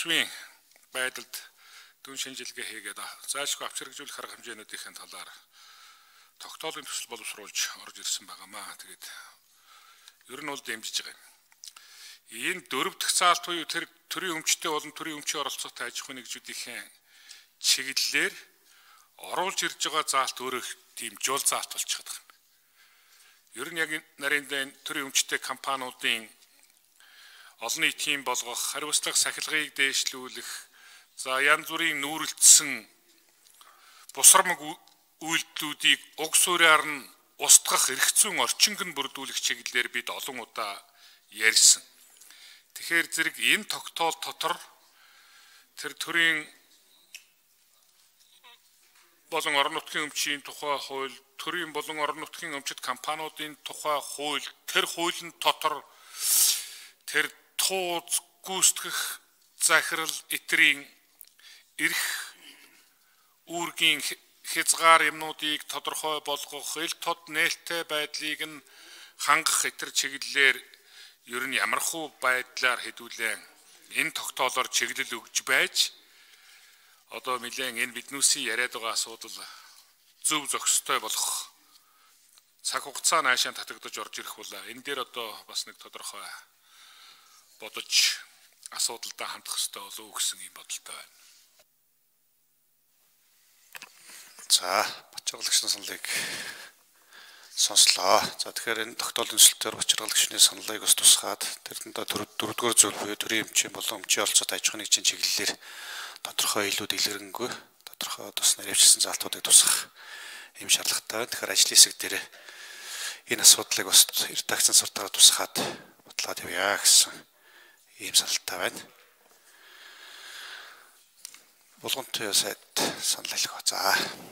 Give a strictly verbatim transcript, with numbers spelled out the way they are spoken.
төсвийн байдалд дүн шинжилгээ хийгээд заашгүй авч хэрэгжүүлэх арга хэмжээнүүдийн талаар тогтоолын төсөл боловсруулж орж ирсэн байгаамаа. Тэгээд ер нь бол дэмжиж байгаа юм. Энэ дөрөв дэх заалт буюу тэр төрийн өмчтэй болон төрийн өмчийн оролцоотой аж ахуйн нэгжүүдийн чиглэлээр оруулж ирж байгаа заалт өөрөө тийм жол заалт болчиход байгаа юм. Ер нь яг нарийн дэйн төрийн өмчтэй компаниудын олон нийтийн болгох, хариуцлага сахилгыг дээшлүүлэх, за янз бүрийн нүүрэлтсэн бусрамг үйлдэлүүдийг уг суурьаар нь устгах эрх зүйн орчинг нь бүрдүүлэх чиглэлээр бид олон удаа ярьсан. Тэгэхээр зэрэг энэ тогтоол дотор тэр төрийн болон орон нутгийн өмчийн тухай хууль, төрийн болон орон нутгийн өмчит компаниудын тухай хууль, тэр хуулийн дотор тэр тууз гүйцэтгэх захирал этрийн эрх үүргийн хязгаар юмнуудыг тодорхой болгох, ил тод нээлттэй байдлыг нь хангах этэр чиглэлээр ер нь ямархуу байдлаар хэдүүлэн энэ тогтоолоор чиглэл өгж байж одоо нэлээд энэ биднүүсийн яриад байгаа асуудал зөв зохистой болох цаг хугацаа наашаа татагдаж орж ирэх бол энэ дээр одоо бас нэг тодорхой бодож асуудалтай хандах хэрэгтэй болов уу гэсэн юм бодолтой байна. За, бачиргалагчны саналыг сонслоо. За тэгэхээр энэ тогтоолын төсөлтөөр бачиргалагчны саналыг бас тусгаад тэрэндээ дөрөвдүгээр зүйл буюу төрийн өмчийн болон өмчийн оролцоотой аж ахуйн нэгжийн чиглэлээр тодорхой илүү дэлгэрэнгүй тодорхой тус наривчсан заалтуудыг тусгах юм шаардлагатай байна. Тэгэхээр ажлын хэсэг дээр энэ асуудлыг бас редакцийн суртахаар тусгаад бодлоод явъя гэсэн ийм саналтай байна. Булган туяа сайд санал хэлэх. За